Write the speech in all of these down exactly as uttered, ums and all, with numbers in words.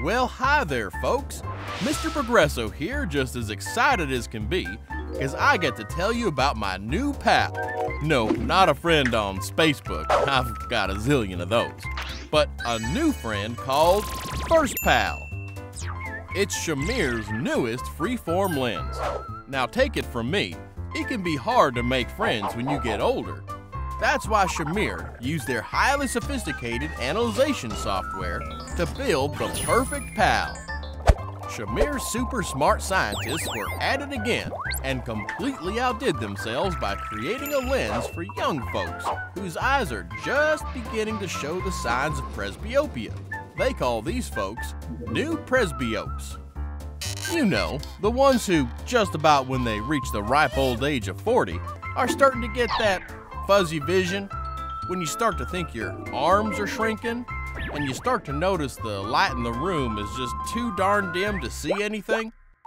Well, hi there, folks. Mister Progresso here, just as excited as can be, as I get to tell you about my new pal. No, not a friend on Spacebook. I've got a zillion of those. But a new friend called First Pal. It's Shameer's newest freeform lens. Now take it from me, it can be hard to make friends when you get older. That's why Shameer used their highly sophisticated analyzation software to build the perfect pal. Shameer's super smart scientists were at it again and completely outdid themselves by creating a lens for young folks whose eyes are just beginning to show the signs of presbyopia. They call these folks new presbyopes. You know, the ones who, just about when they reach the ripe old age of forty, are starting to get that fuzzy vision, when you start to think your arms are shrinking, and you start to notice the light in the room is just too darn dim to see anything.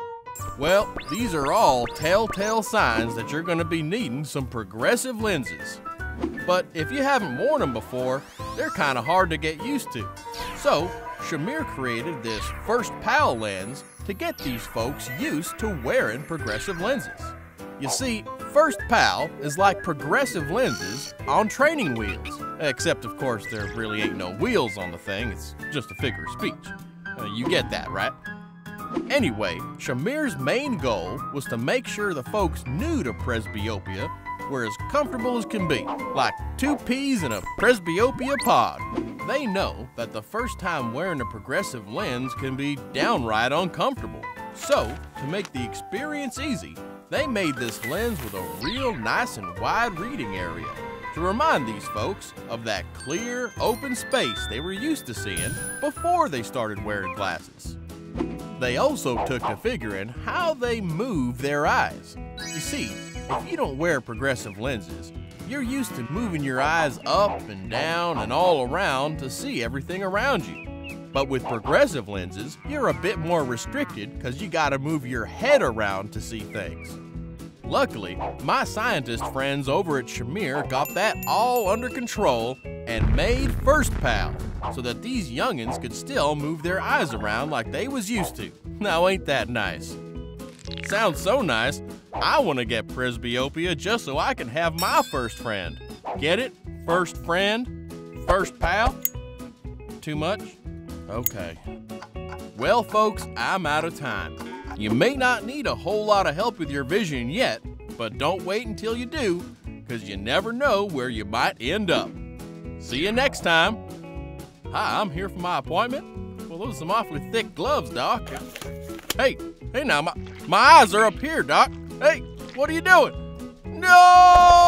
Well, these are all telltale signs that you're going to be needing some progressive lenses. But if you haven't worn them before, they're kind of hard to get used to. So, Shameer created this First Pal lens to get these folks used to wearing progressive lenses. You see, First Pal is like progressive lenses on training wheels. Except, of course, there really ain't no wheels on the thing, it's just a figure of speech. Uh, you get that, right? Anyway, Shameer's main goal was to make sure the folks new to presbyopia were as comfortable as can be, like two peas in a presbyopia pod. They know that the first time wearing a progressive lens can be downright uncomfortable. So, to make the experience easy, they made this lens with a real nice and wide reading area to remind these folks of that clear, open space they were used to seeing before they started wearing glasses. They also took to figuring how they move their eyes. You see, if you don't wear progressive lenses, you're used to moving your eyes up and down and all around to see everything around you. But with progressive lenses, you're a bit more restricted because you gotta move your head around to see things. Luckily, my scientist friends over at Shameer got that all under control and made First Pal so that these youngins could still move their eyes around like they was used to. Now ain't that nice? Sounds so nice, I want to get presbyopia just so I can have my first friend. Get it? First friend? First pal? Too much? Okay. Well, folks, I'm out of time. You may not need a whole lot of help with your vision yet, but don't wait until you do, because you never know where you might end up. See you next time. Hi, I'm here for my appointment. Well, those are some awfully thick gloves, Doc. Hey, hey now, my, my eyes are up here, Doc. Hey, what are you doing? No!